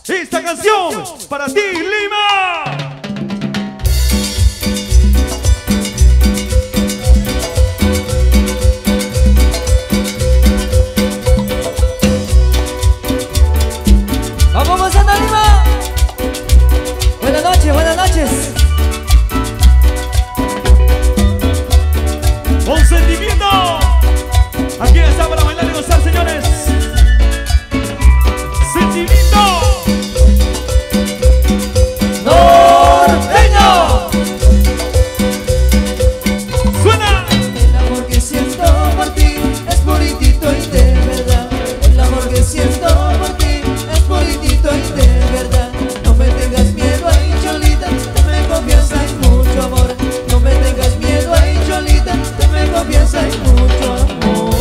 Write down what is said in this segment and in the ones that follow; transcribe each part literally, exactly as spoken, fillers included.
Esta canción para ti, Lima. ¡Vamos pasando, Lima! Buenas noches, buenas noches. Con sentimiento. Aquí está para bailar y gozar, señores. Sentimiento. Norteño. Suena. El amor que siento por ti es puritito y de verdad. El amor que siento por ti es puritito y de verdad. No me tengas miedo, ay cholita, dame confianza y mucho amor. No me tengas miedo, ay cholita, dame confianza y mucho amor.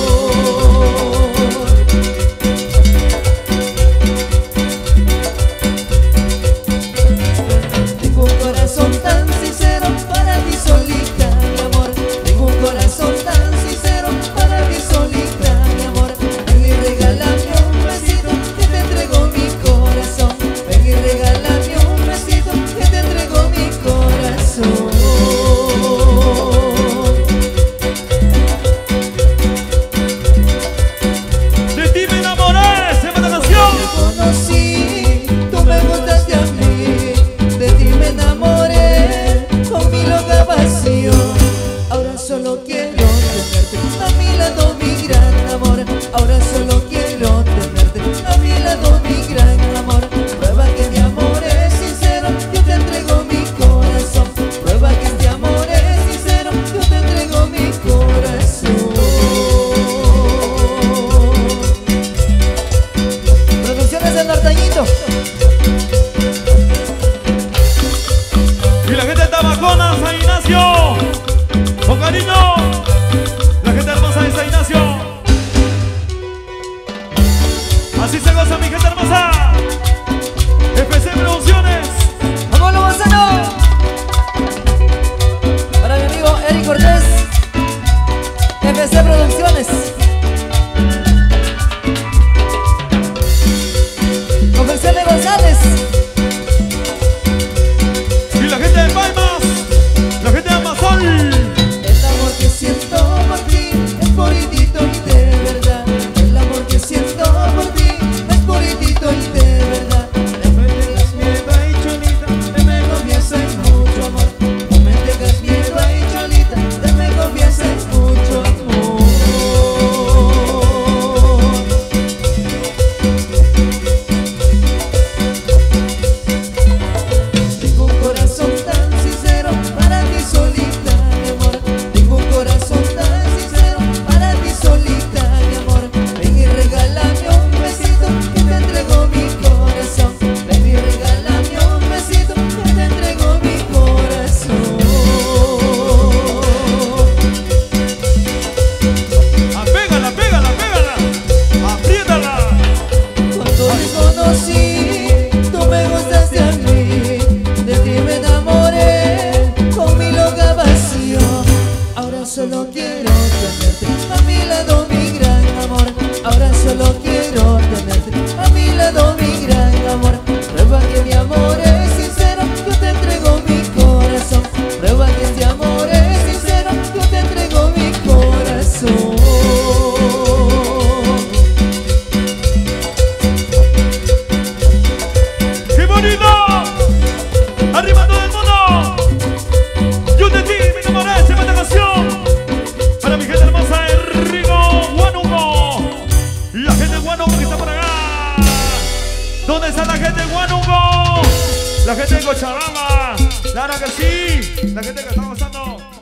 Tengo un corazón tan sincero para ti solita, mi amor. Tengo un corazón tan sincero para ti solita, mi amor. Ven y regálame un besito que te entrego mi corazón. Ven y regálame un besito que te entrego mi corazón. De ti me enamoré, se llama la canción. Te conocí, tú me gustaste a mí. De ti me enamoré con mi loca pasión. Ahora solo quiero tenerte a mi lado, mi gran amor. Ahora solo quiero tenerte a mi lado, mi gran amor. Prueba que mi amor es sincero, yo te entrego mi corazón. Prueba que este amor es sincero, yo te entrego mi corazón. Producciones del Norteñito. Y la gente de Tabacona, San Ignacio. Con cariño. La gente hermosa de San Ignacio. Así se goza, mi gente hermosa. F C Producciones. ¡Vamos, Lozano! Para mi amigo Eric Cortés, F C Producciones. Confección de González. Y la gente de Palmas. La gente de Amazon. El amor que siento por ti es puritito y de verdad. El amor que siento por ti es puritito y de verdad. No me tengas miedo, ay cholita, dame confianza y mucho amor. No me tengas miedo, ay cholita, dame confianza y mucho amor. Tengo un corazón tan sincero para ti solita, mi amor. Tengo un corazón tan sincero para ti solita, mi amor. Ven y regálame un besito que te entrego mi corazón. Ven y regálame un besito que te entrego mi corazón. Apégala, pégala, pégala. Apriétala. Cuando te conocí, tú me gustaste a mí. De ti me enamoré con mi loca pasión. Ahora solo quiero tenerte a mi lado, mi gran amor. Ahora solo quiero tenerte a mi lado, mi gran amor. Prueba que mi amor es sincero, yo te entrego mi corazón. Prueba que este amor es sincero, yo te entrego mi corazón. ¡Qué bonito! ¡Arriba todo el mundo! Yo de ti me enamoré, se llama esta canción. Para mi gente hermosa de Rigo, Huánuco. La gente de Huánuco que está por acá. ¿Dónde está la gente de Huánuco? La gente de Cochabamba. Claro que sí. La gente que está gozando.